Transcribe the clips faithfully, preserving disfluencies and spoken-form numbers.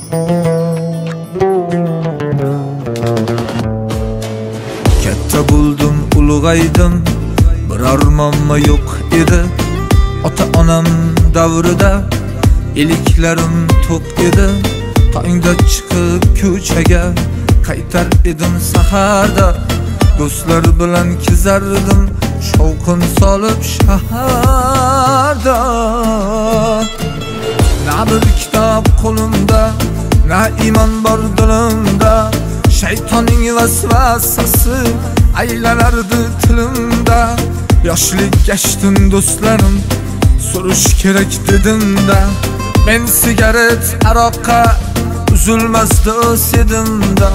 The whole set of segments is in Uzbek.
Katta buldum, ulg'aydim, bir armonma yo'q edi. Ota-onam davrida iliklarim to'q edi. Tongda chiqib ko'chaga qaytar edim saharda. Do'stlar bilan kezardim, shovqin solib shaharda. Na bir kitob qo'limda, na iymon bor dilimda. Shaytonning vasvasasi aylanardi tilimda. Yoshlik gashtin do'stlarim, so'rish kerak dedim-da. Men sigaret, aroqqa uzilmasdi o'sidimda.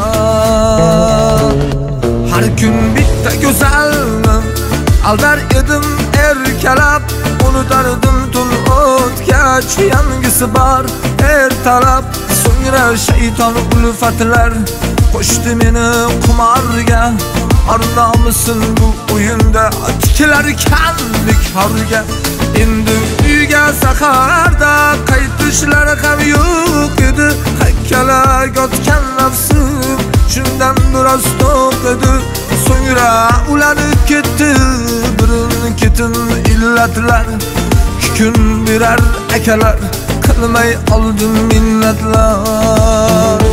Har kun bitta go'zalni aldar edim erkalab. Unutardim tun o'tgach, yangisi bor ertalab. So'ngra shayton ulfatlar qo'shdi meni qumorga. Arnomisin bu o'yinda tikilar kanlik horga. Endi uyga saharda qaytishlar ham yo'q edi. Hakkalak otgan nafsim shundan biroz to'q edi. So'ngra ulanib ketdi birin ketin illatlar. Kun birar akalar qilmay oldim minnatlar.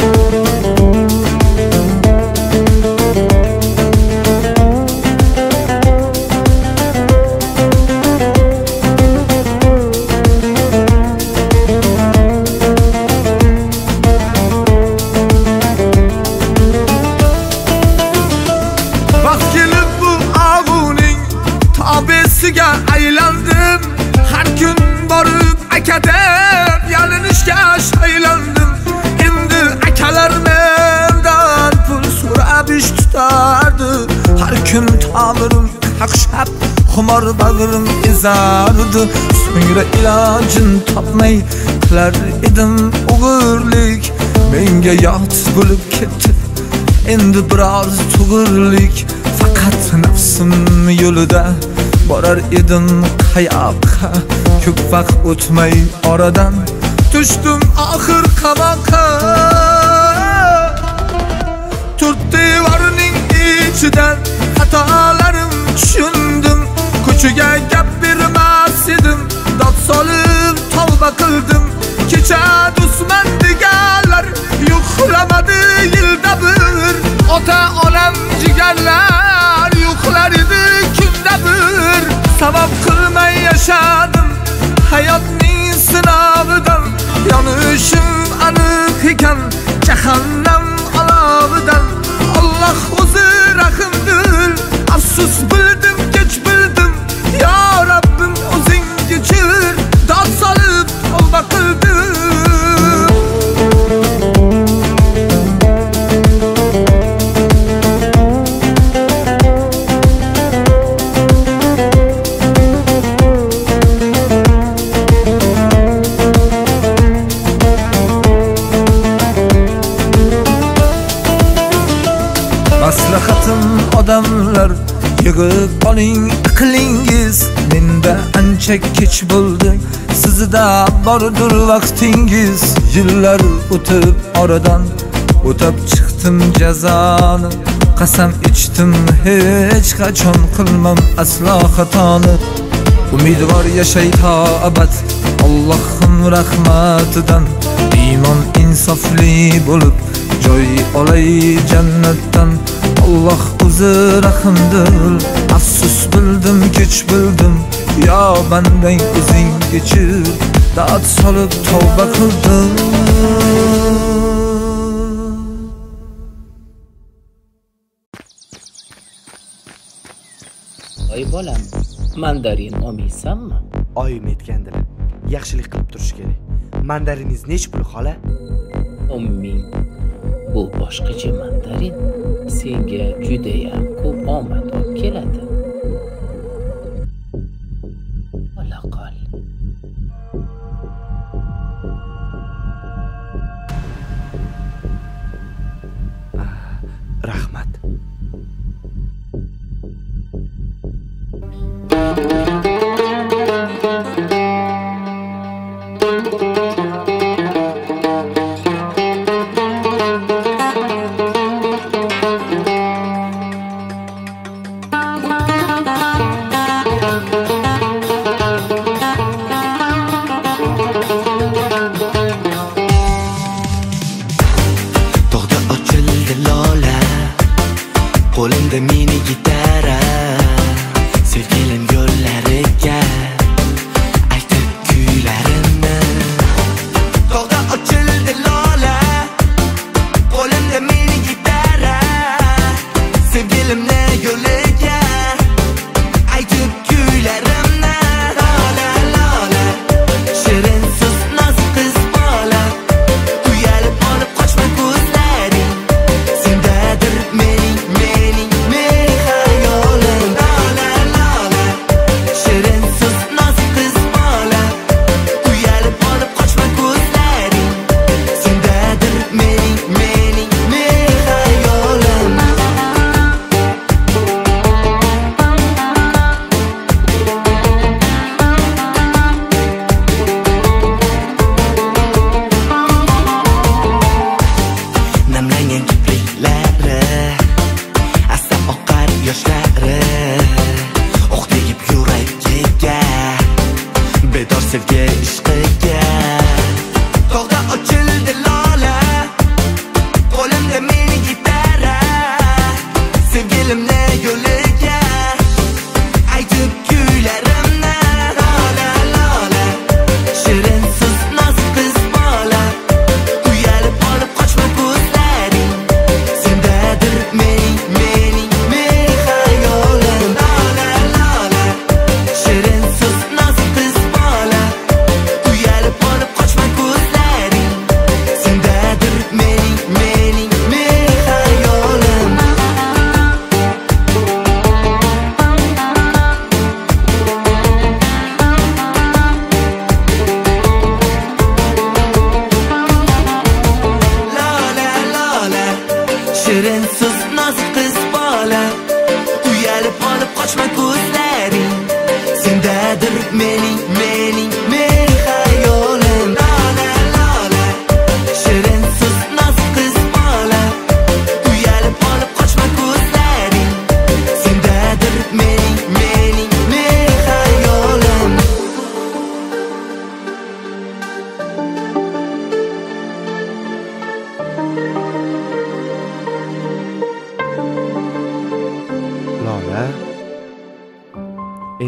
Aylandim, har kun borib akadem yalinishga shaylandim. Endi akalar mendan pul so'rab ish tutardi. Har kun tomirim qaqshab, xumor bag'rim ezardi. So'ngra ilojin topmay qilar edim o'g'irlik. Menga yot bo'lib ketdi endi biroz tug'irlik. Faqat nafsim yo'lida borar edim qayoqqa. Ko'p vaqt o'tmay oradan tushdim oxir qamoqqa. To'rt devorning ichidan xatolarim tushundim. Ko'chaga gap bermas edim, dod solib tavba qildim. Kecha do'stman deganlar yo'qlamadi yilda bir. Ota-onam jigarlar yo'qlar edi kunda bir. Sabab qilmay yashadim hayotning sinovidan. Yonishim aniq ekan jahannam olovidan. Alloh o'zi rahimdil, afsus bildim kech bildim. Ya Rabbim o'zing kechir, dod solib tavba qildim. Maslahatim odamlar, yig'ib oling aqlingiz. Menda ancha kech bo'ldi, sizda bordir vaqtingiz. Yillar o'tib oradan o'tab chiqdim jazoni. Qasam ichdim hech qachon qilmam aslo xatoni. Umidvor yashay to abad Allohim rahmatidan. Iymon insofli bo'lib joy olay jannatdan. Alloh o'zi rahimdil, afsus bildim kech bildim. Yo bandang o'zing kechir, dod solib tavba qildim. Oy bolam, mandarin olmaysanmi? Oyim aytgandilar, yaxshilik qilib turish kerak. Mandariningiz nech pul xola? o'n ming. Bu boshqacha mandarin senga juda ham ko'p omad olib keladi. Ola qol. Rahmat.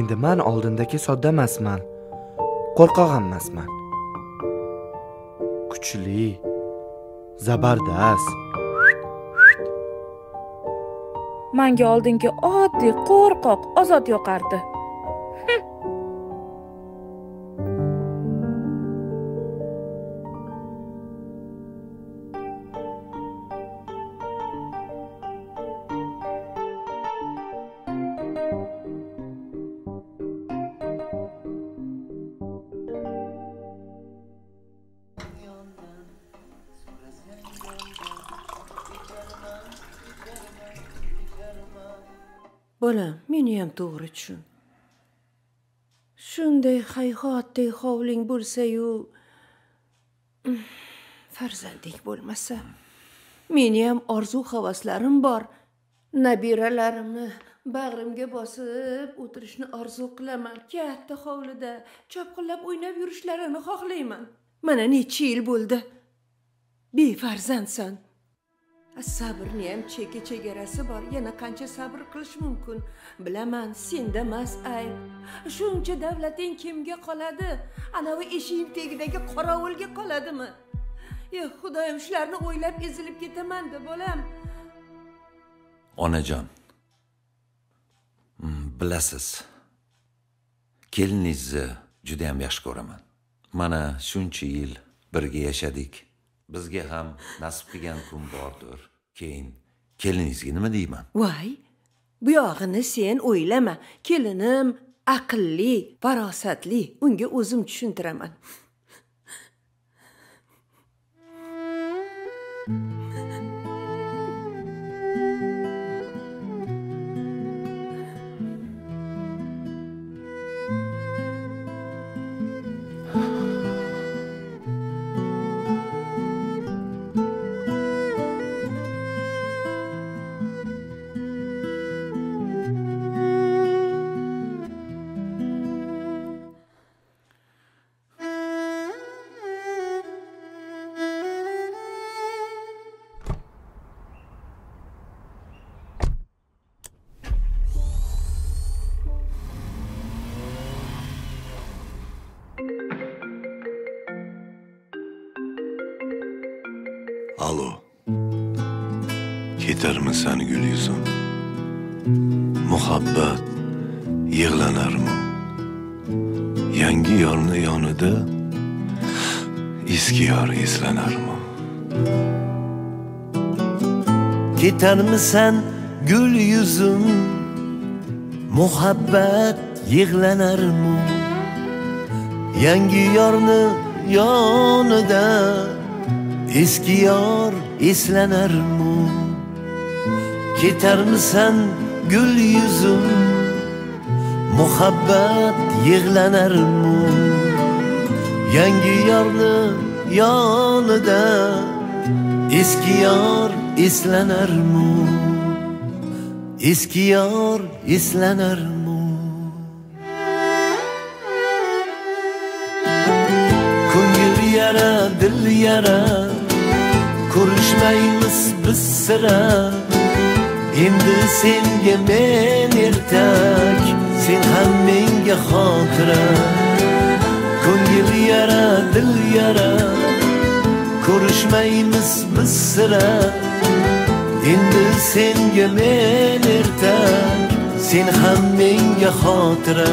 endi men oldindagi sodda emasman, qo'rqoq emasman. Kuchli, zabardast. Menga oldingi oddiy qo'rqoq Ozod yoqardi. Bolam, meni ham to'g'ri tushun. Shunday hayhotdek hovling bo'lsa-yu, farzanding bo'lmasa, meni ham orzu-havaslarim bor. Nabiralarimni bag'rimga bosib o'tirishni orzu qilaman. Katta hovlida chopqillab o'ynab yurishlarini xohlayman. Mana necha yil bo'ldi. Befarzandsan. Sabrni ham cheki chegarasi bor. Yana qancha sabr qilish mumkin? Bilaman, senda emas ayb. Shuncha davlating kimga qoladi? Anavi eshik tagidagi qorovulga qoladimi? Ey Xudoyim, shularni o'ylab ezilib ketaman-da, bolam. Onajon, bilasiz, keliningizni juda ham yaxshi ko'raman. Mana shuncha yil birga yashadik. Bizga ham nasib qilgan kun bordir. Keyin keliningizga nima deyman? Voy, bu yog'ini sen o'ylama. Kelinim aqlli, farosatli. Unga o'zim tushuntiraman. Alo, ketarmisan gul yuzim? Muhabbat yig'lanarmi? Yangi yorni yonida eski yor eslanarmi? Ketarmisan gul yuzim? Muhabbat yig'lanarmi? Yangi yorni yonida eski yor eslanarmi? Ketarmisan gul yuzim? Muhabbat yig'lanarmi? Yangi yorni yonida eski yor eslanarmi? Eski yor eslanarmi? Ko'ngil yara, dil yara, ko'rishmaymiz biz sira. Endi senga men ertak, sen ham menga xotira. Ko'ngil yara, dil yara, ko'rishmaymiz biz sira. Endi senga men ertak, sen ham menga xotira.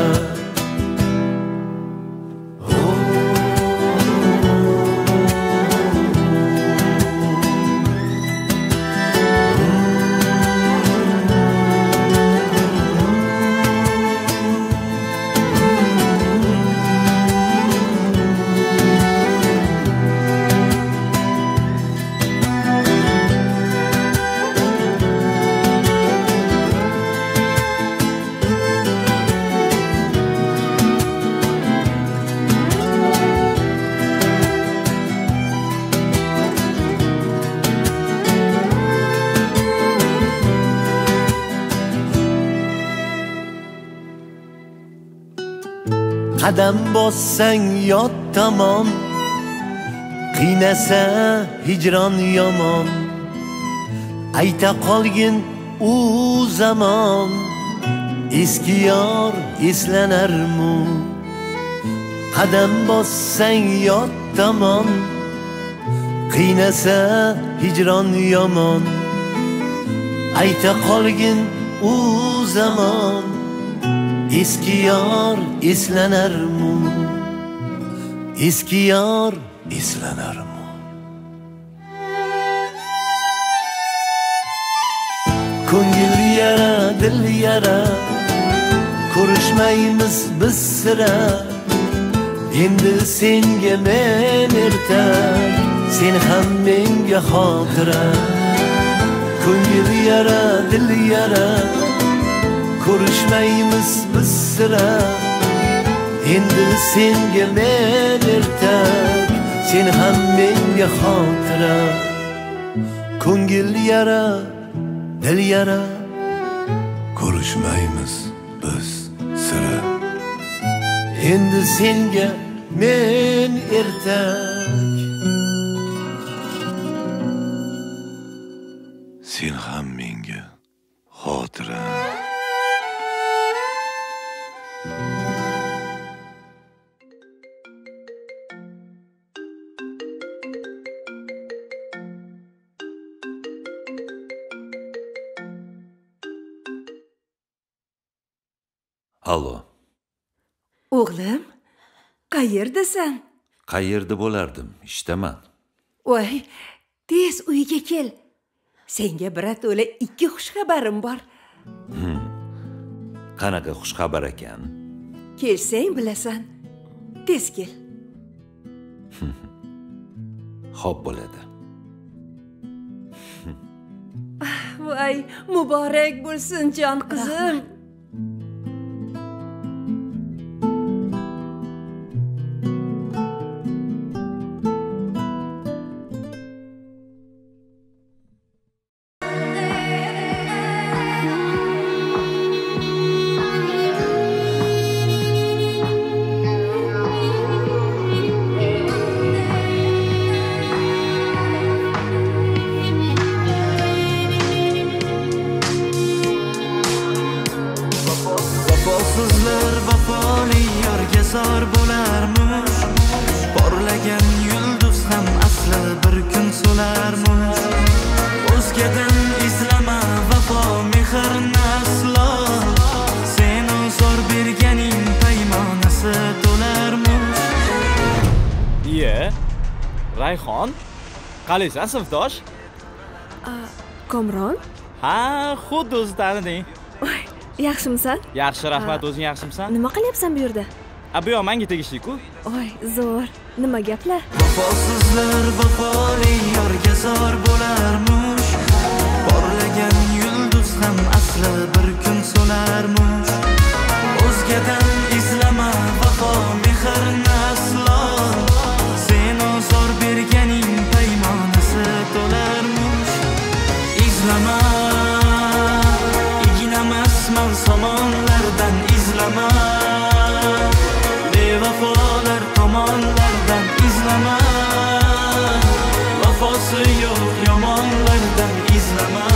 Qadam bossang yot tomon, qiynasa hijron yomon. Ayta qolgin u zamon, eski yor eslanarmi? Qadam bossang yot tomon, qiynasa hijron yomon. Ayta qolgin u zamon, eski yor eslanarmi? Eski yor eslanarmi? Ko'ngil yara, dil yara, ko'rishmaymiz biz sira. Endi senga men ertak, sen ham menga xotira. Ko'ngil yara, dil yara, ko'rishmaymiz biz sira. Endi senga men ertak, sen ham menga xotira. Ko'ngil yara, dil yara, ko'rishmaymiz biz sira. Endi senga men ertak, sen ham menga xotira. Alo. O'g'lim, qayerdasan? Qayerda bo'lardim? Ishdaman. Voy, tez uyga kel. Senga birato'la ikki xush xabarim bor. Qanaqa xush xabar ekan? Kelsang bilasan. Tez kel. Xo'p bo'ladi. Voy, muborak bo'lsin jon qizim. Vafosizlar vafoli yorga zor bo'larmish. Porlagan yulduz ham asli bir kun so'larmish. O'zgadan izlama vafo mehrni aslo, sen zor berganing paymonasi to'larmish. Iye, Rayhon, qalaysan sinfdosh? Komron? Ha, xuddi o'zi taniding. Yaxshimisan? Yaxshi, rahmat. O'zing yaxshimisan? Nima qilyapsan bu yerda? A, bu yoq menga tegishli-ku. Voy, zo'r. Nima gaplar? Vafosizlar vafoli yorga zor bo'larmish. Porlagan yulduz ham asli bir kun so'larmish. O'zgadan izlama vafo mehrni aslo, sen zor berganing paymonasi to'larmish. Izlama, ignamasman somonlardan izlama, bevafolar tomonlardan izlama, vafosi yo'q yomonlardan izlama,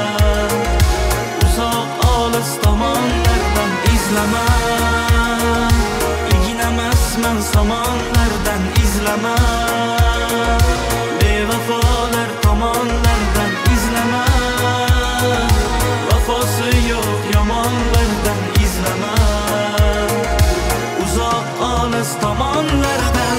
uzoq olis tomonlardan izlama, ignamasman somonlardan izlama, bevafolar tomonlardan izlama, vafosi yo'q yomonlardan izlama, uzoq olis tomonlardan.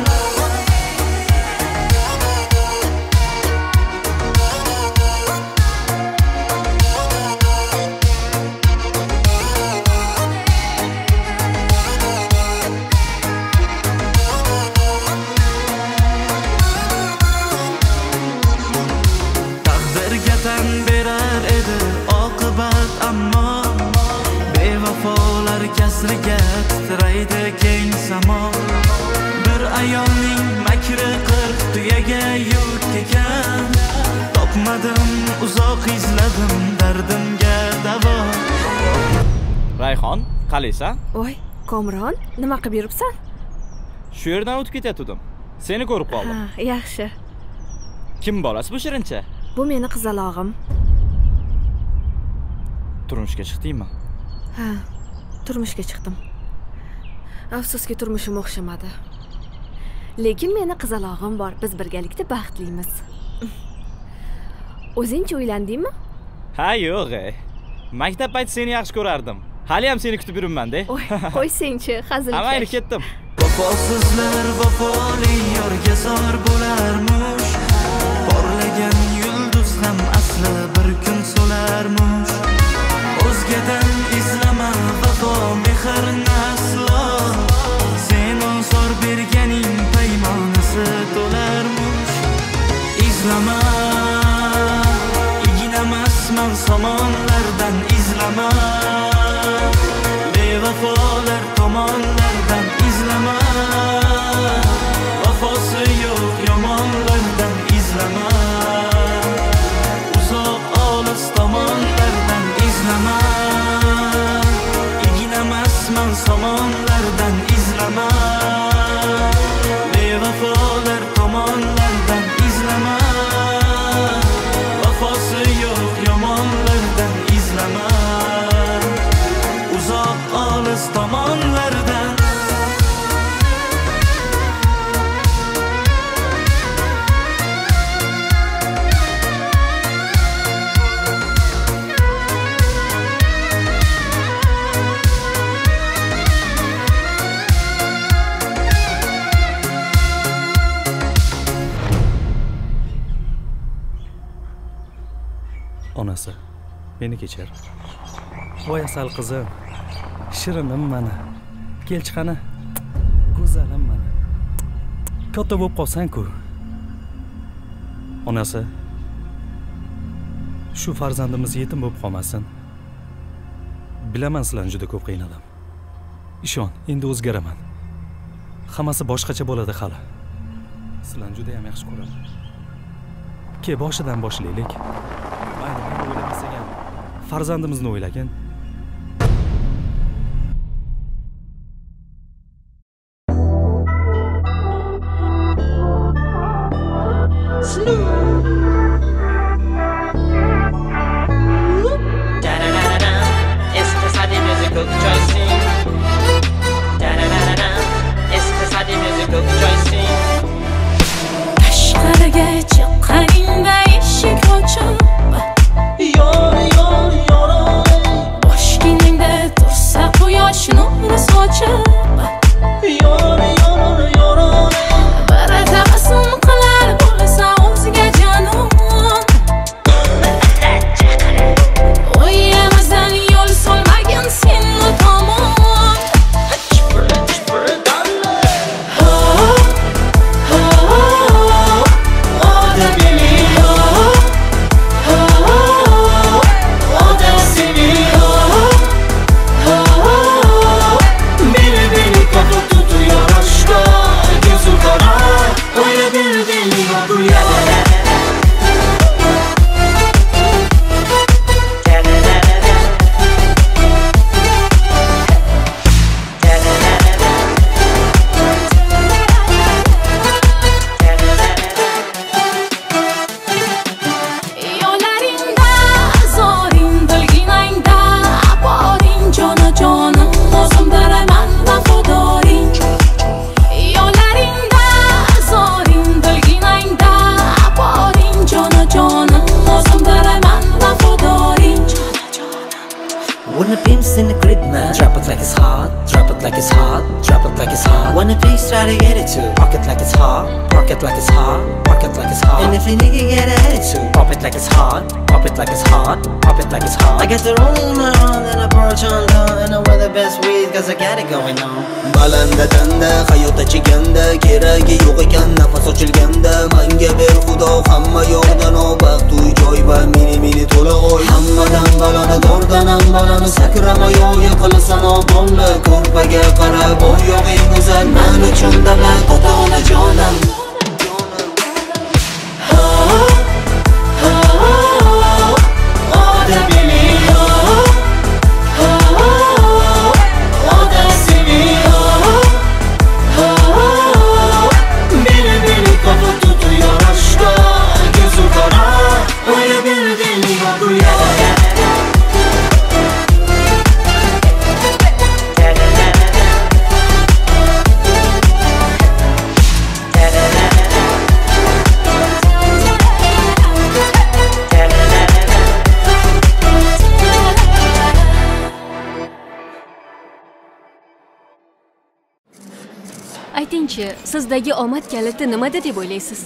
Taqdirga tan berar edi oqibat, ammo bevafolar kasriga titraydi keng samo. Bir ayolning makri qirq tuyaga yuk ekan, topmadim uzoq izladim dardimga davo. Rayhon, qalaysan? Voy, Komron, nima qilib yuribsan? Shu yerdan o'tib ketayotdim. Seni ko'rib qoldim. Ha, yaxshi. Kim bolasi bu shirincha? Bu meni qizalog'im. Turmushga chiqdingmi? Ha, turmushga chiqdim. Afsuski turmushim o'xshamadi. Lekin meni qizalog'im bor. Biz birgalikda baxtlimiz. O'zing-chi uylandingmi? Ha, yo'q. Maktab payti seni yaxshi ko'rardim. Hali ham seni kutib yuribman-da. Qo'ysang-chi, hazilkash. Amayli ketdim. Vafosizlar vafoli yorga zor bo'larmish. Porlagan yulduz ham asli bir kun so'larmish. O'zgadan izlama vafo mehrni aslo. Sen ozor berganing paymonisi to'larmish. Izlama, ignamasman somonlardan izlama. Bevafolar tomonlardan izlama. Vafosi yo'q yomonlardan izlama. Uzoq olis tomonlardan izlama. Ignamasman somonlardan izlama. Bevafolar tomonlardan izlama. Vafosi yo'q yomonlardan izlama. Uzoq olis tomonlardan. Onasi, meni kechir. Voy asal qizim, shirinim mana. Kel chiqana. Go'zalim mana. Katta bo'lib qolsan-ku. Onasi, shu farzandimiz yetim bo'lib qolmasin. Bilaman sizlarni juda ko'p qiynadim. Ishon, endi o'zgaraman. Hammasi boshqacha bo'ladi hali. Sizlarni juda ham yaxshi ko'raman. Ke boshidan boshlaylik. Mayli, meni o'ylamasak ham farzandimizni o'ylagin. Tashqariga chiqqaningda eshik ochib, yor yor yor, boshingda tursa quyosh nuri sochib, yor yor yor, bir tabassum qilar bo'lsa o'ziga jonon. O'yimizdan yo'l solmagin sen tomon. Wanna pimps in the crib, man. Drop it like it's hot, drop it like it's hot, drop it like it's hot. Wanna piece, try to get it too. Park it like it's hot, park it like it's hot, park it like it's hot. And if a nigga get an attitude, pop it like it's hot, pop it like it's hot, pop it like it's hot. I got the rolling in my hand and I approach on down, and I wear the best weed cause I got it going on. Balanda tanda, hayotda chiganda, keragi yo'q ekan nafas ochilganda. Menga ber xudo hamma yordan o baxt uy joy va mini mini to'la oy. Hammadan baloni dordan ham baloni sakrama yo'q qilasan o bolla. Ko'rpaga qarab o yo'g'ing go'zal men uchun davlat ota-ona jonim. ayting-chi, sizdagi omad kaliti nimada deb o'ylaysiz?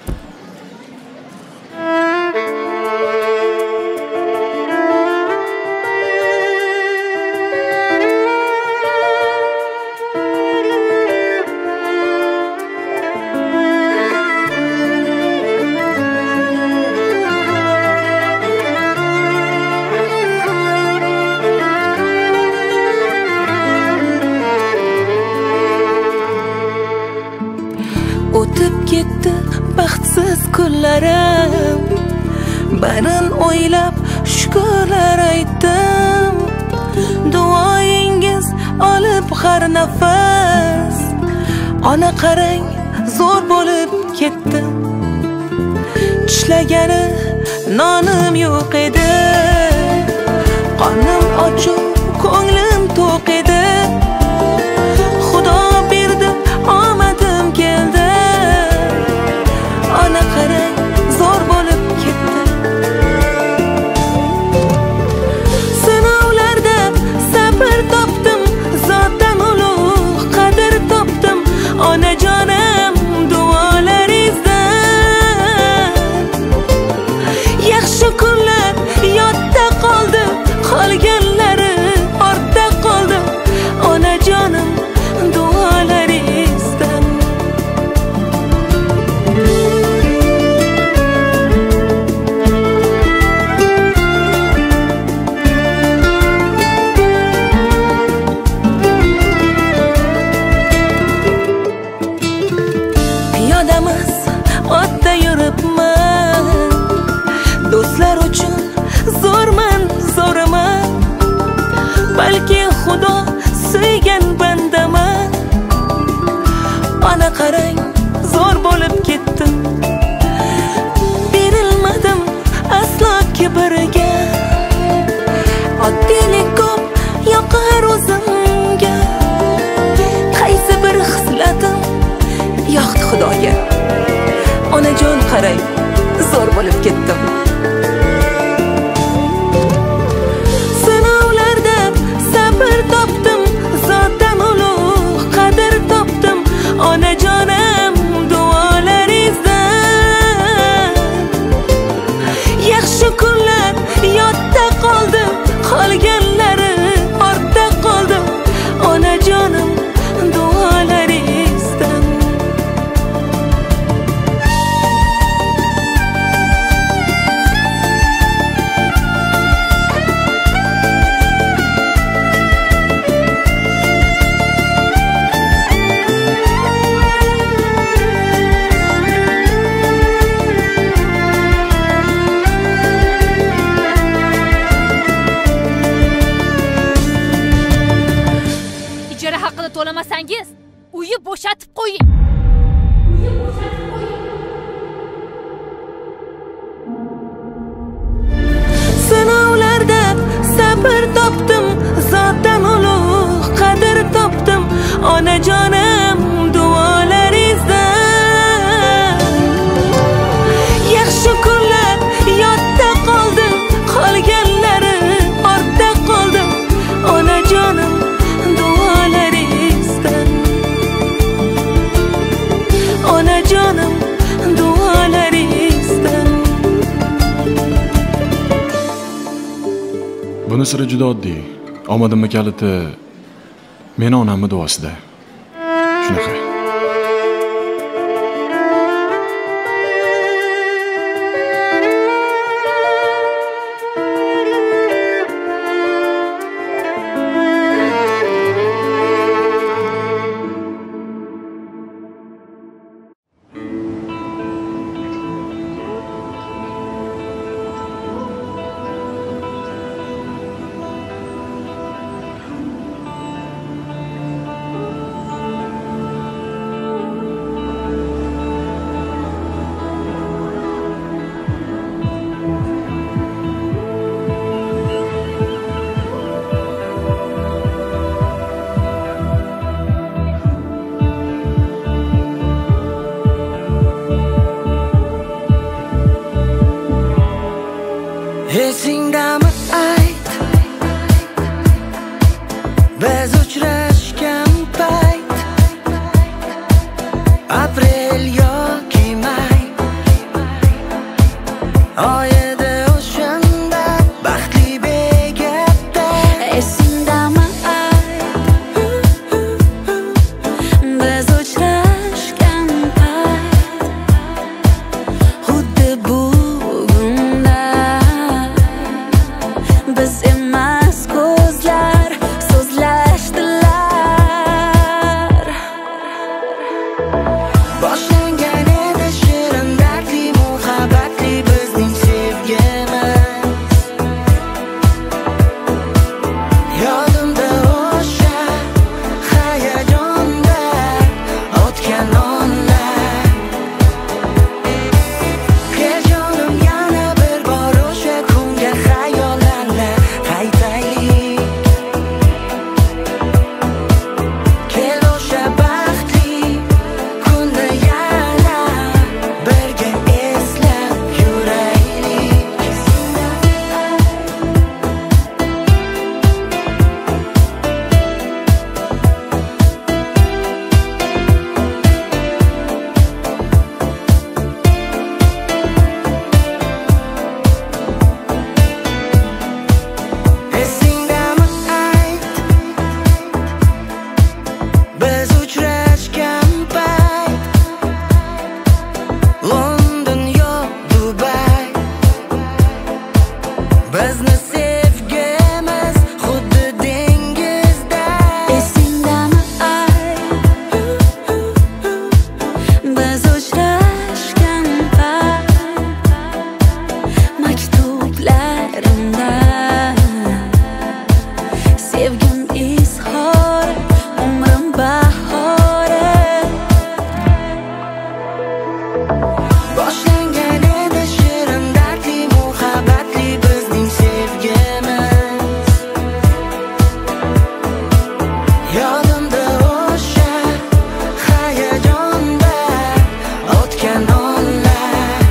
O'tib ketdi baxtsiz kunlarim, barin o'ylab shukrlar aytdim. Duoyingiz olib har nafas, ona qarang zo'r bo'lib ketdim. Tishlagani nonim yo'q edi, qornim ochiq, ko'nglim to'q edi. Xudo berdi, omadim keldi. Ona qarang zo'r bo'lib ketdi. Sinovlarda sabr topdim, zotdan ulug' qadr topdim. Onajonim duolaringizdan yaxshi kunlar yodda qoldi, qolganlari ortda qoldi. Onajonim duolaringizdan. Piyodamiz otda yuribman, do'stlar uchun zo'rman, zo'raman. Balki Xudo suygan bandaman. Ona qarang zo'r bo'lib ketdim. Berilmadim aslo kibrga, oddiylik ko'p yoqar o'zimga. Qaysi bir hislatim yoqdi Xudoga. Onajon qarang zo'r bo'lib ketdim. Sinovlarda sabr topdim, zotdan ulug' qadr topdim. Onajonim duolaringizdan yaxshi kunlar yodda qoldi, qolganlari ortda qoldi. Onajonim duolaringizdan. Ijara haqini to'lamasangiz, uyni bo'shatib qo'ying. Sinovlarda sabr topdim, zotdan ulug' qadr topdim. Onajonim duolaringizdan yaxshi kunlar yodda qoldi, qolganlari ortda qoldi. Onajonim duolaringizdan. Onajonim duolaringizdan. Buni siri juda oddiy. Omadimni kaliti meni onamni duosida. Shunaqa. Esingdami ayt, biz uchrashgan payt, oyida o'shanda baxtli begapda esingdami biz uchrashgan payt xuddi bugunda biz emas ko'zlar so'zlashdilar boshlangan edi shirin dardli muhabbatli bizning sevgimiz yodimda o'sha hayajonda o'tgan onlar kel jonim yana bir bor o'sha kunga xayollarla qaytaylik kel o'sha baxtli kunni yana birga eslab yuraylik esingdami ayt biz uchrashgan payt London yo Dubay bizni sevgimiz xuddi dengizda esingdami ayt biz uchrashgan payt maktublarimda sevgim izhori umrim bahori boshlangan edi shirin dardli muhabbatli bizning sevgimiz yodimda o'sha hayajonda o'tgan onlar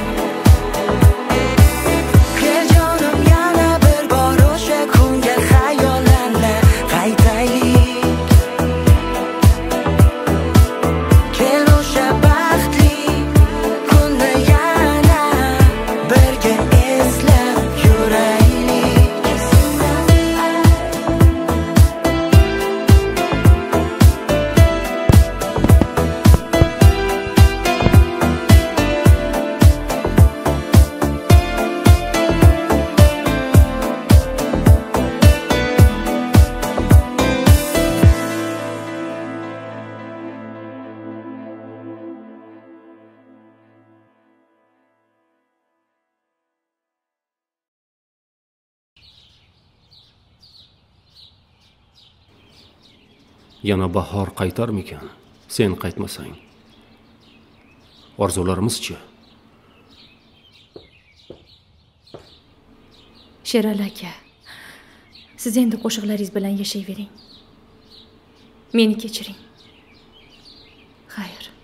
kel jonim yana bir bor o'sha kunga xayollarla qaytaylik kel o'sha baxtli kunni yana birga eslab yuraylik Yana bahor qaytarmikan sen qaytmasang? Orzularimizchi? Sherali aka, siz endi qo'shiqlaringiz bilan yashayvering. Meni kechiring. Xayr.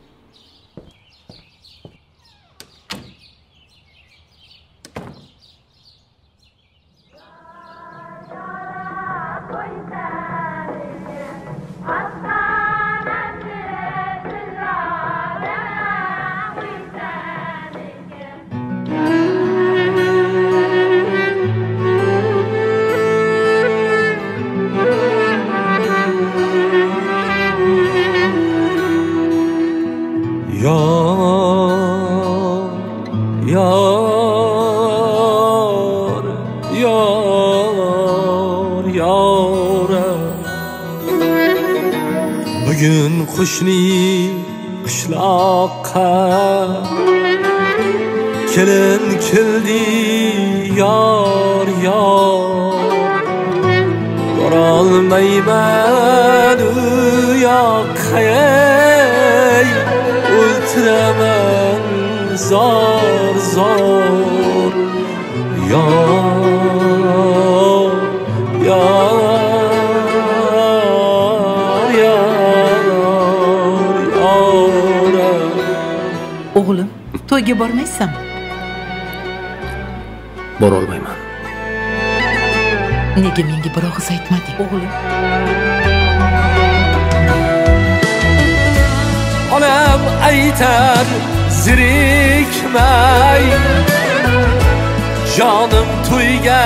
Yar, yar, yar Bugün kuşni qishloqqa kelin keldi yar, yar Borolmayman u yoqqa o'ltiraman zor zor yar yar yar yar O'g'lim, to'yga bormaysanmi? Borolmayman. Nega menga bir og'iz aytmading, o'g'lim? Onam aytar zirikmay Canım to'yga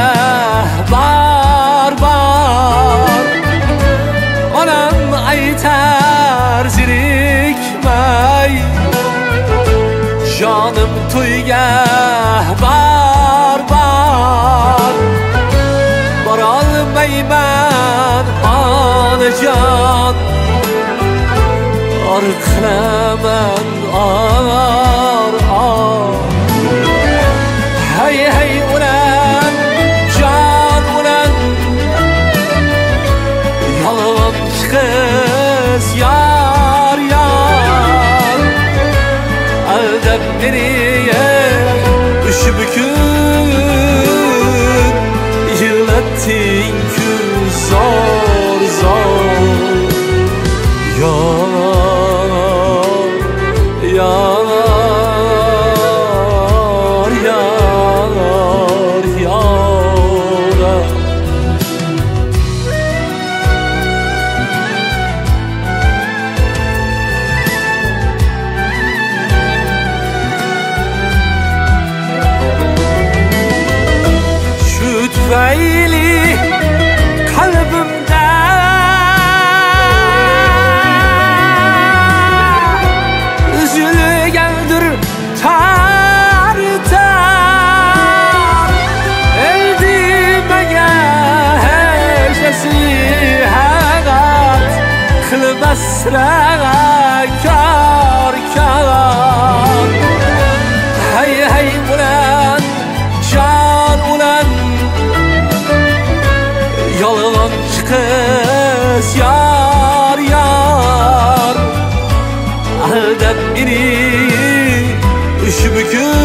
bar-bar Onam aytar zerikmay Canım to'yga bar-bar Borolmayman onajon Or qilaman or-or Hay hay ulan jon ulan Yolg'on qiz yar yar Aldab meni ushbu kun yig'latding ku zor zor Yar yar Tufayli qalbimda üzülgandir tartar Eldimaga hech nasihat qilmasra kor kor Hay hay ulan jon ulan Yolg'onchi qiz yar yar Aldab meni ushbu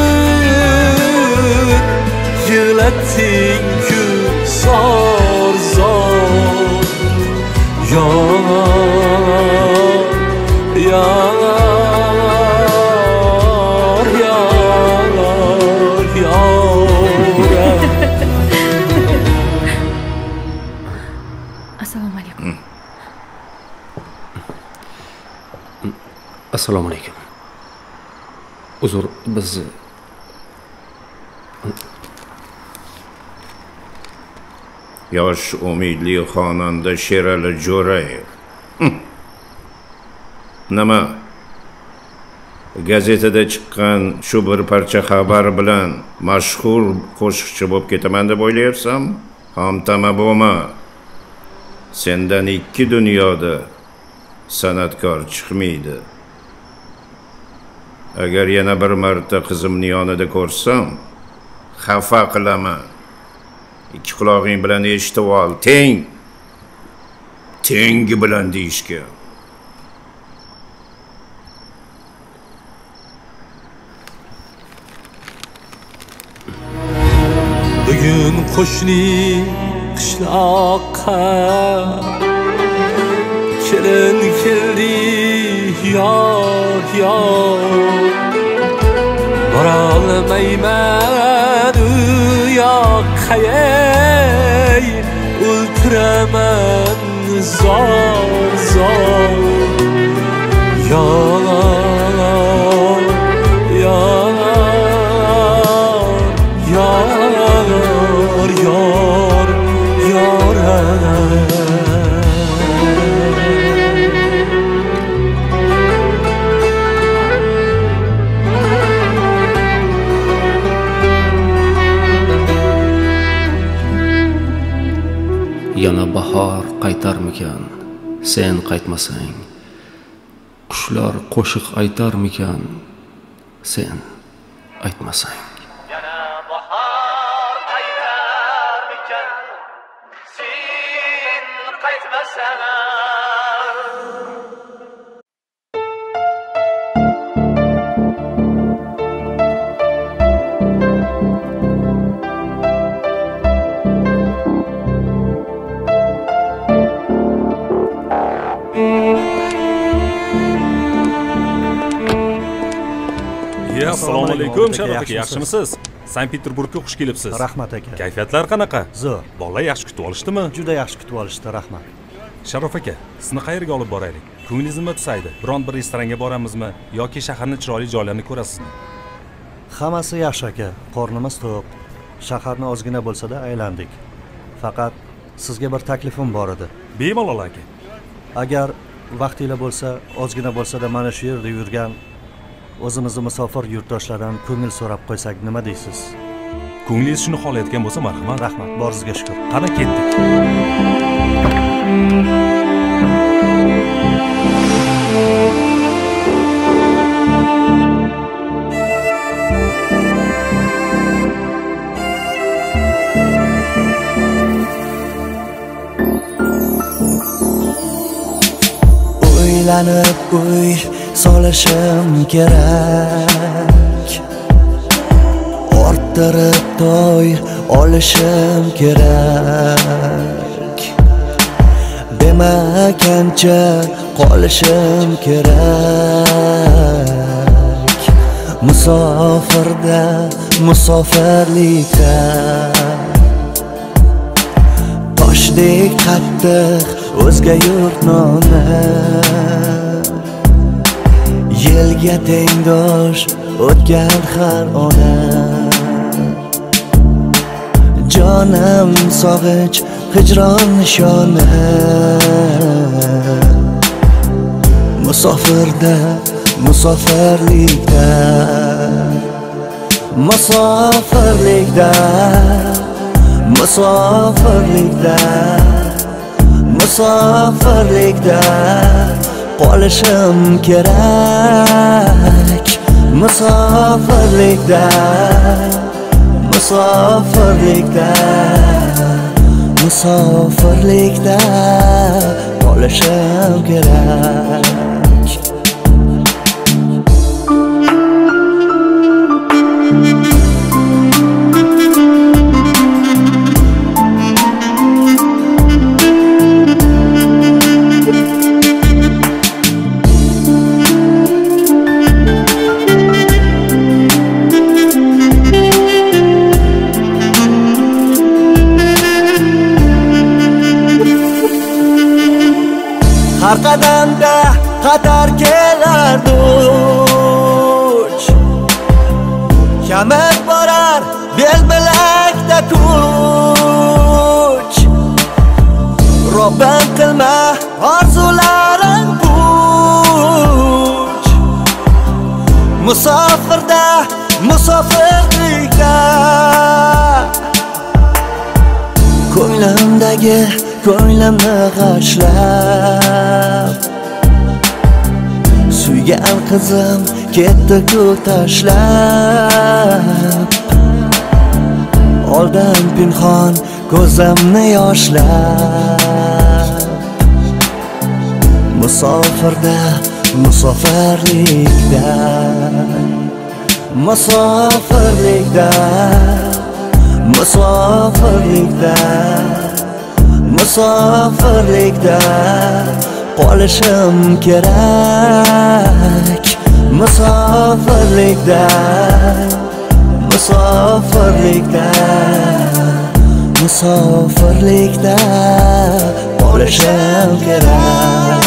kun yig'latding ku zor zor Yar yar yar yar Assalomu alaykum. Assalomu alaykum. Uzr, biz yosh umidli xonanda Sherali Jo'rayev. Nima? Gazetada chiqqan shu bir parcha xabar bilan mashhur qo'shiqchi bo'lib ketaman deb o'ylayapsan? Hamtama bo'lma. Sendan ikki dunyoda san'atkor chiqmaydi. Agar yana bir marta qizimni yonida ko'rsam, xafa qilaman. Ikki quloqing bilan eshitib ol, teng. Tengi bilan deyishga. Bugun qo'shni qishloqqa kelin keldi yor yor Borolmayman u yoqqa ey o'ltiraman zor zor Yor yor yor yor yor yana bahor qaytarmikan sen qaytmasang qushlar qo'shiq aytarmikan sen aytmasang Assalomu alaykum Sharof aka, yaxshimisiz? Sankt-Peterburgga xush kelibsiz. Rahmat aka. Kayfiyatlar qanaqa? Zo'r. Bolalar yaxshi kutib olishdimi? Juda yaxshi kutib olishdi, rahmat. Sharof aka, sizni qayerga olib boraylik? Ko'nglingiz nima desaydi? Biron bir restoranga boramizmi yoki shaharning chiroyli joylarini ko'rasizmi? Hammasi yaxshi aka, qornimiz to'q. shaharni ozgina bo'lsa-da aylandik. Faqat sizga bir taklifim bor edi. Bemalol aka. Agar vaqtinglar bo'lsa, ozgina bo'lsa-da mana shu yerda yurgan o'zimizni musofir yurtdoshlardan ko'ngil so'rab qo'ysak nima deysiz? Ko'nglingiz shuni xohlayotgan bo'lsa, marhamat. Rahmat, boringizga shukr. Qani ketdik. O'ylanib uy solishim kerak, orttirib to'y olishim kerak, demagancha qolishim kerak. Musofirda, musofirlikda toshdek qattiq o'zga yurtnoni, yelga tengdosh o'tgan har ona. Jonim sog'inch hijron nishoni, musofirda, musofirlikda, musofirlikda, musofirlikda, musofirlikda qolishim kerak. Musofirlikda, musofirlikda, musofirlikda qolishim kerak. Har qadamda xatar kelar duch, kamib borar bel bilakda kuch. Robbim qilma orzularim puch, musofirda, musofirlikda, ko'nglimdagi ko'nglimni g'ashlab, suygan qizim ketdi-ku tashlab. Oldim pinhon ko'zimni yoshlab, musofirda, musofirlikda, musofirlikda, musofirlikda, musofirlikda qolishim kerak. Musofirlikda, musofirlikda, musofirlikda qolishim kerak.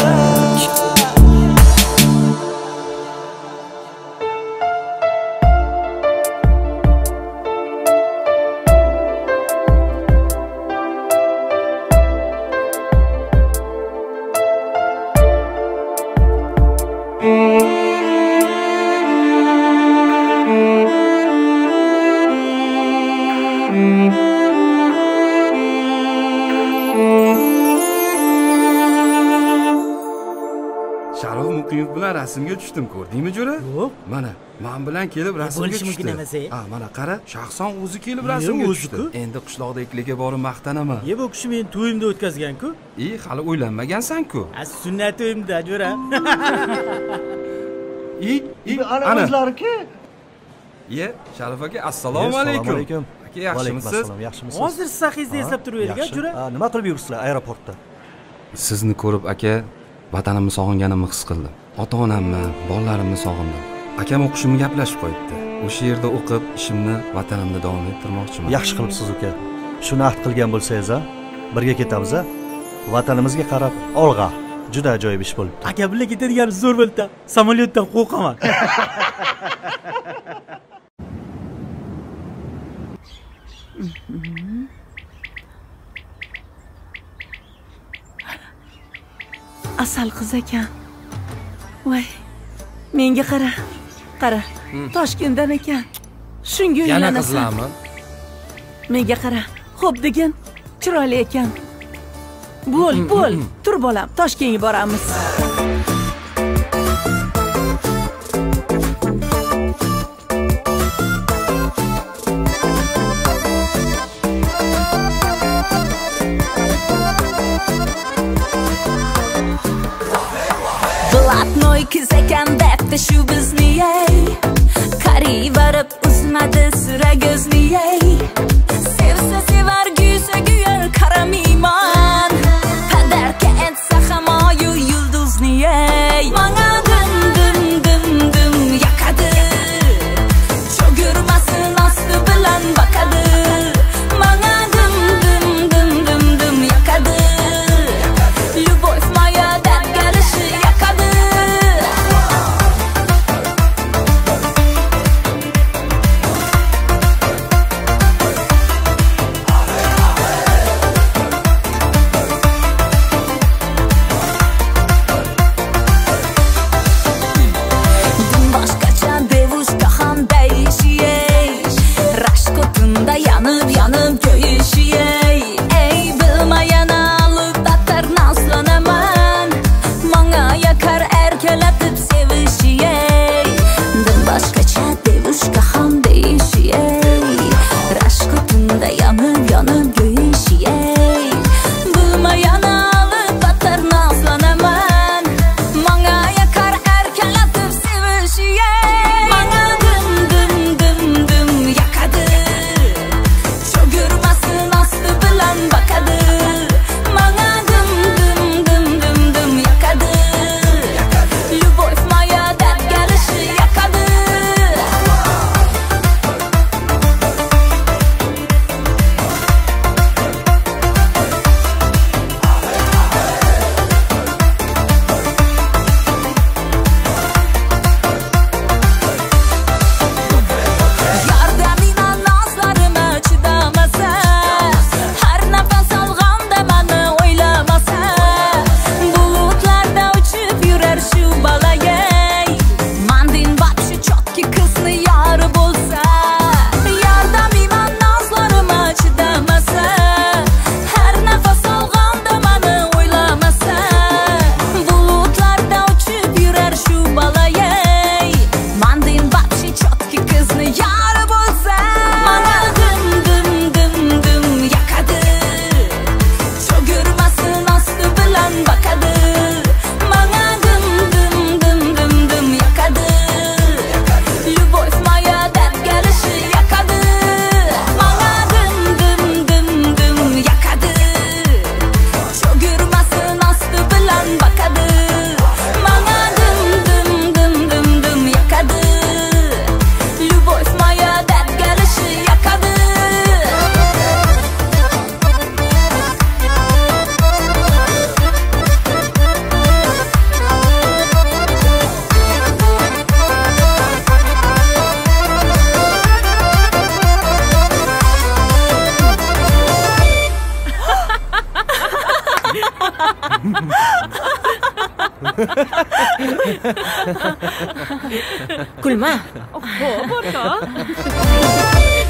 Sharof Muqimov bilan rasmga tushdim, ko'rdingmi jo'ra? Yo'q. Mana, men bilan kelib rasmga tushdi. Bo'lishi mumkin emas. Ha, mana qara, shaxsan o'zi kelib rasmga tushdi. Endi qishloqdagilarga borib maqtanaman. Ye bu kishi meni to'yimda o'tkazgan-ku. E, hali o'ylanmagansan-ku. A sunnat to'yimda jo'ra. E, e, ana o'zlari-ku. Ye, Sharof aka, assalomu alaykum. Aka, yaxshimisiz? Yaxshimisiz? Hozir saqingizni eslab turib edik-a, jo'ra. Ha, nima qilib yursizlar aeroportda? Sizni ko'rib aka, vatanimni sog'inganimni his qildim. Ota-onamni, bolalarimni sog'indim. Akam o'qishimni gaplashib qo'yibdi. O'sha yerda o'qib, ishimni vatanimda davom ettirmoqchiman. Yaxshi qilibsiz uka. Shuni ahd qilgan bo'lsangiz-a, birga ketamiz-a? Vatanimizga qarab olg'a. Juda ajoyib ish bo'libdi. Aka bilan ketadiganimiz zo'r bo'ldi. Samolyotdan qo'rqaman. Asal qiz ekan. Voy, menga qara. Qara. Toshkentdan ekan. Shunga Yana uylanasan. qizlarmi? Menga qara. Xo'p degan, chiroyli ekan. Bo'l, bo'l. Tur bolam, Toshkentga boramiz. Blatnoy kız ekan debdi shu bizni ey. Qari varib uzmadi sira gözni ey. Sevsa sevar, guysa guyar qaramayman. Padarka etsa hamoyu yulduzni ey. Manga dim dim dim dim yakadi. Cho'girmasin osti bilan bakadi. Manga dim dim dim dim dim yakadi. Любовь моя deb gelishi yakadi. Boshqacha devushka ham deyishiyey. Rashkotunda yanib yanib ko'yishiyey. Ey bilmayana olib battar nazlanaman. Manga yakar erkalatib sevishiyey. Boshqacha devushka ham deyishiyey. Rashkotunda yanib yanib ko'yishiyey. Bilmayana olib battar nazlanaman. Manga yakar erkalatib sevishiyey. Manga dim dim dim dim yakadi. Cho'girmasin osti bilan bakadi. Manga dim dim dim dim dim yakadi. Любовь моя deb gelishi yakadi. Yordamina nazlarima chidamasa. Har nafas olganda meni o'ylamasa. Bulutlarda uchib yurar shu balayey. Mandin batshi chotki qizni yori bo'lsa. Yordamina nazlarima chidamasa. Har nafas olganda meni o'ylamasa. Bulutlarda uchib yurar shu balayey. Mandin batshi chotki qizni yori bo'lsa. Mana dim dim dim dim yakadi. Cho'girmasin osti bilan bakadi. Mana dim dim dim dim dim yakadi. Любовь моя deb gelishi yakadi. Mana dim dim dim dim yakadi. Cho'girmasin osti bilan bakadi. Mana dim dim dim dim dim yakadi. Любовь моя deb gelishi yakadi. Kulma. Xo'p, o'rtoq.